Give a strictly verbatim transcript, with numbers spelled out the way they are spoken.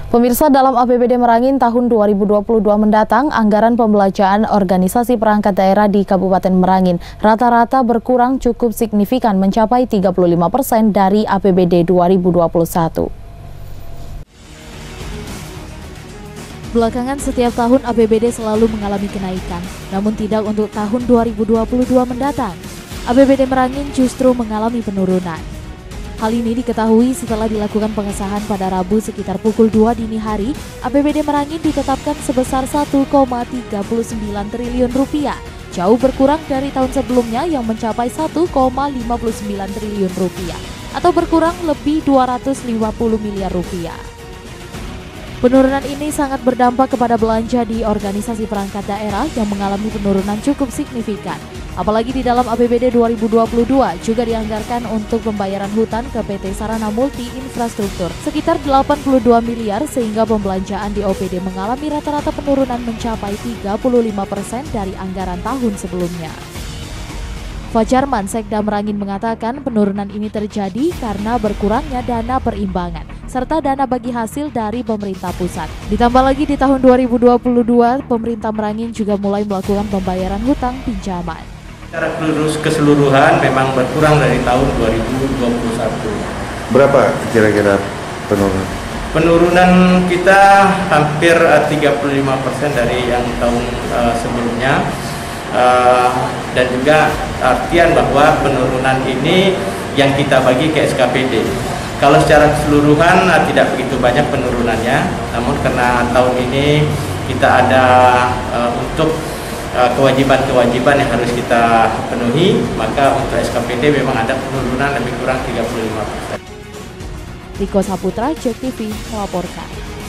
Pemirsa, dalam A P B D Merangin tahun dua ribu dua puluh dua mendatang, anggaran pembelanjaan organisasi perangkat daerah di Kabupaten Merangin rata-rata berkurang cukup signifikan mencapai tiga puluh lima persen dari A P B D dua ribu dua puluh satu. Belakangan setiap tahun A P B D selalu mengalami kenaikan, namun tidak untuk tahun dua ribu dua puluh dua mendatang. A P B D Merangin justru mengalami penurunan. Hal ini diketahui setelah dilakukan pengesahan pada Rabu sekitar pukul dua dini hari. A P B D Merangin ditetapkan sebesar satu koma tiga sembilan triliun rupiah, jauh berkurang dari tahun sebelumnya yang mencapai satu koma lima sembilan triliun rupiah, atau berkurang lebih dua ratus lima puluh miliar rupiah. Penurunan ini sangat berdampak kepada belanja di organisasi perangkat daerah yang mengalami penurunan cukup signifikan. Apalagi di dalam A P B D dua ribu dua puluh dua juga dianggarkan untuk pembayaran hutang ke P T Sarana Multi Infrastruktur sekitar delapan puluh dua miliar, sehingga pembelanjaan di O P D mengalami rata-rata penurunan mencapai tiga puluh lima persen dari anggaran tahun sebelumnya. Fajarman, Sekda Merangin, mengatakan penurunan ini terjadi karena berkurangnya dana perimbangan serta dana bagi hasil dari pemerintah pusat. Ditambah lagi di tahun dua ribu dua puluh dua, pemerintah Merangin juga mulai melakukan pembayaran hutang pinjaman. Secara keseluruhan memang berkurang dari tahun dua ribu dua puluh satu. Berapa kira-kira penurunan? Penurunan kita hampir tiga puluh lima persen dari yang tahun uh, sebelumnya. Uh, dan juga artian bahwa penurunan ini yang kita bagi ke S K P D. Kalau secara keseluruhan uh, tidak begitu banyak penurunannya, namun karena tahun ini kita ada uh, untuk kewajiban-kewajiban yang harus kita penuhi, maka untuk S K P D memang ada penurunan lebih kurang tiga puluh lima persen. Riko Saputra, Jek T V melaporkan.